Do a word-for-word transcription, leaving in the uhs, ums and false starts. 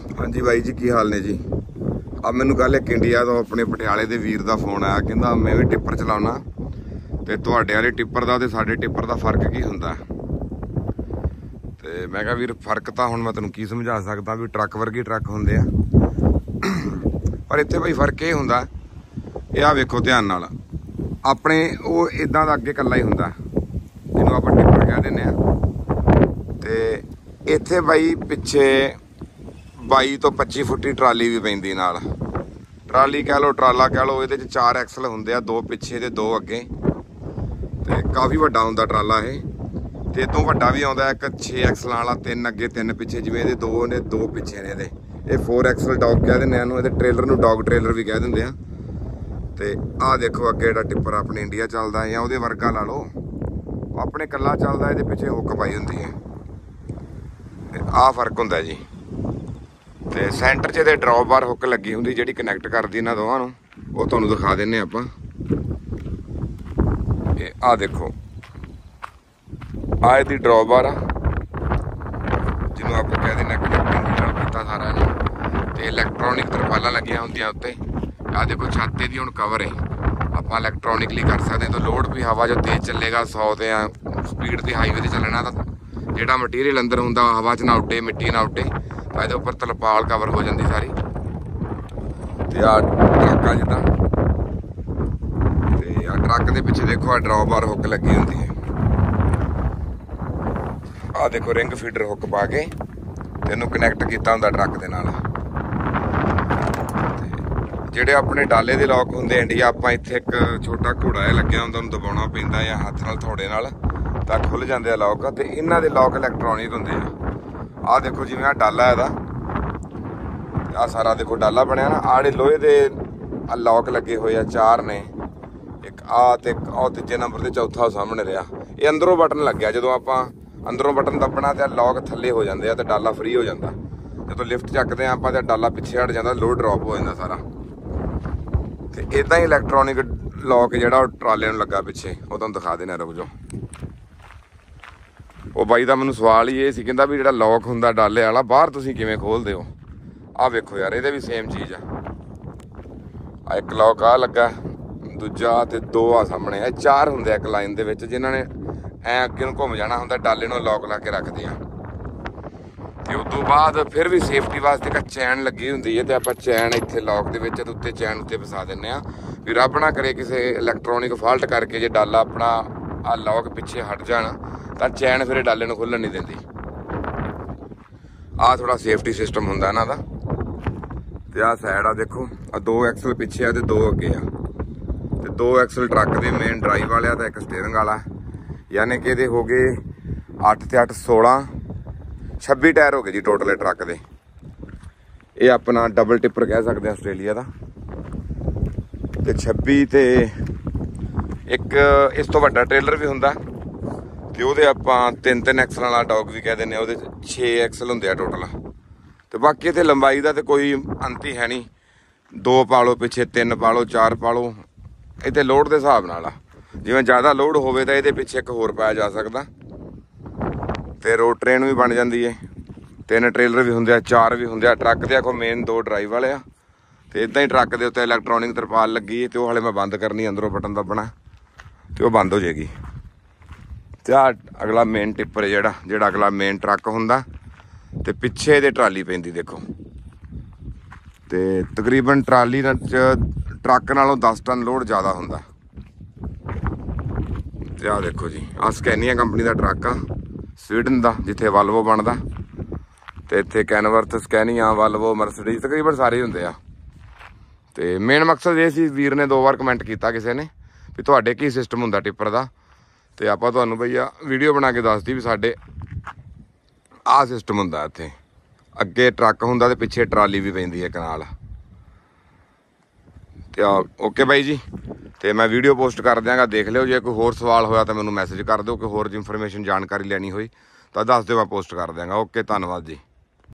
हाँ जी बाई जी की हाल ने जी। अब मैनू कल एक इंडिया तो अपने पटियाले के वीर का फोन आया, कहता मैं भी टिप्पर चलाना तो तुहाडे वाले टिप्पर का ते साडे टिप्पर का फर्क की हुंदा। ते मैं कहा वीर फर्क तो हुण मैं तैनूं की समझा सकदा भी ट्रक वर्गे ट्रक हुंदे आ, पर इत्थे भाई फर्क ये हुंदा, ये आ वेखो ध्यान नाल अपने वो इदां दा अगे कल्ला ही हुंदा जिन्हों आपां टिप्पर कह दिंदे आ। ते इत्थे भाई पिछे बाई तो पच्ची फुटी ट्राली भी पैंदी नाल, ट्राली कह लो ट्राला कह लो। ये चार एक्सल होंगे आ, दो पिछे ते दो अगे, ते काफ़ी वड्डा हुंदा ट्राला ये। ते इतों वड्डा भी आउंदा एक छे एक्सल वाला, तीन अगे तीन पिछे, जिवें ये दो ने दो पिछे ने। ये फोर एक्सल डॉग कह दिंदे आ, ट्रेलर नूं डॉग ट्रेलर भी कह दिंदे आ। ते आ देखो अगे जिहड़ा टिप्पर अपने इंडिया चलदा है, उहदे वर्गा ला लो, अपने कल्ला चलदा, ये पिछे हुक पाई हुंदी है। आ फर्क हुंदा जी। ते सेंटर च ये ड्रॉप बार हुक लगी हुंदी जिहड़ी कनैक्ट करदी इन्हां दोवां नूं, वो तुहानूं दिखा दिंने आपां। आ देखो आ इहदी ड्रॉप बार आ, जिन्हों आप कह दिंदे कनैक्टिंग कीता सारा इहनूं। ते इलैक्ट्रॉनिक तरपालां लगियां हुंदियां उत्ते। आ देखो छत इहदी हुण कवर है, आपां इलैक्ट्रॉनिकली कर सकदे। तो लोड भी हवा जो तेज़ चलेगा सौ ते स्पीड ते हाईवे ते चलना, तो जिहड़ा मटीरियल अंदर हुंदा हवा च ना उड्डे मिट्टी ना उड्डे, तो ये उपर तरपाल कवर हो जाती सारी। ते आ ट्रक आ जिद्दां, ते आ ट्रक के पिछे देखो आ ड्रॉप बार हुक लगी हुंदी है। आ देखो रिंग फीडर हुक पा के इहनूं कनैक्ट कीता हुंदा ट्रक दे नाल। ਜਿਹੜੇ अपने डाले के लॉक होंगे इंडिया, आप इत्थे एक छोटा घोड़ा जिहा लग्या हुंदा, उहनूं दबाउणा पैंदा या हत्थ नाल थोड़े नाल तां खुल जांदे आ लॉक। ते इन्हां दे लॉक इलैक्ट्रॉनिक हुंदे आ। आ देखो जिवें आ डाला इहदा, आ सारा देखो डाला बनया ना, आड़े लोहे दे लॉक लगे हुए आ, चार ने, एक आ ते एक आ तीजे नंबर ते चौथा सामने रहा। ये अंदरों बटन लग गया, जो आपां अंदरों बटन दबना तो लॉक थल्ले हो जाते हैं, तो डाला फ्री हो जाता। जो लिफ्ट चकते हैं आप, डाला पिछे हट जाता, लोड ड्रॉप हो जाता सारा। तो इदा ही इलैक्ट्रॉनिक लॉक जोड़ा ट्राले में लगा पिछे, वो तुहानूं दिखा देना, रुक जाओ। वो बाई का मैनूं सवाल ही ये सी, कहंदा भी जिहड़ा लॉक हुंदा डाले वाला बाहर तुसीं किवें खोलदे हो। आ वेखो यार, ये भी सेम चीज़ आ। एक लॉक आ लगा, दूजा ते दो आ सामने, ये चार हुंदे एक लाइन दे विच, जिन्हां ने ऐ अगे नूं घुम जाना हुंदा, डाले नूं लॉक ला के रखदे आ। ते उस तो बाद फिर भी सेफ्टी वास्ते एक चैन लगी हुंदी है, ते आपां चैन इत्थे लॉक दे विच उत्ते चैन उत्ते फसा दिंदे आ भी रब ना करे किसी इलैक्ट्रॉनिक फॉल्ट करके जे डाला अपना आ लॉक पिछे हट जाण तां चैन फिर डाले नूं खुल्लण नहीं दिंदी। आ थोड़ा सेफ्टी सिस्टम हुंदा इन्हां दा। ते आ साइड आ देखो, आ दो एक्सल पिछे आ ते दो अगे आ, ते दो एक्सल ट्रक दे मेन ड्राइव वाले आ ते एक स्टीयरिंग वाला, यानी कि इहदे हो गए अठ ते अठ सोलह छब्बी टायर हो गए जी टोटल ट्रक दे। ये अपना डबल टिप्पर कह सकते हैं आस्ट्रेलिया का। ते छब्बी ते एक इस तो वड्डा ट्रेलर भी हुंदा, ते ओहदे आपां तीन तीन एक्सल वाला डॉग भी कह दिंदे, ओहदे छे एक्सल हुंदे आ टोटल। ते बाकी इत्थे लंबाई का तो कोई अंत ही है नहीं, दो पा लो पिछे, तीन पा लो, चार पा लो, इत्थे लोड के हिसाब नाल आ। जिवें ज़्यादा लोड होवे तां इहदे पिछे एक होर पाया जा सकदा। ते रोड ट्रेन भी बन जाती है, तीन ट्रेलर भी होंगे, चार भी होंगे। ट्रक के आखो मेन दो ड्राइव वाले आ, तो इदा ही ट्रक के उत्ते इलैक्ट्रॉनिक तरपाल लगी है, तो हाले मैं बंद करनी, अंदरों बटन दबना तो वह बंद हो जाएगी। तो आ अगला मेन टिप्पर है जोड़ा जोड़ा अगला मेन ट्रक होंदा, तो पिछे दे ट्राली पैंदी देखो। तो तकरीबन ट्राली च ट्रक नालों दस टन लोड ज़्यादा होंदा। तो आ देखो जी, आ स्कैनिया कंपनी का ट्रक आ स्वीडन का, जिथे वाल्वो बनता। तो इत्थे कैनवर्थ, स्कैनिया, वाल्वो, मर्सिडीज तकरीबन सारे होंदे आ। ते मेन मकसद ये सी, वीर ने दो बार कमेंट किया किसी ने भी तुहाडे की सिस्टम हुंदा टिप्पर दा, ते आपां तुहानूं भईया वीडियो बना के दस दी भी साडे आ सिस्टम हुंदा। इत्थे अगे ट्रक हुंदा ते पिछे ट्राली भी पैंदी है कनाल। ते ओके बाई जी, तो मैं वीडियो पोस्ट कर देंगा, देख लियो। जे कोई होर सवाल होया तो मैनूं मैसेज कर दो, कोई होर इंफॉर्मेशन जानकारी लैनी होई तो दस दिओ, मैं पोस्ट कर देंगा। ओके, धन्नवाद जी।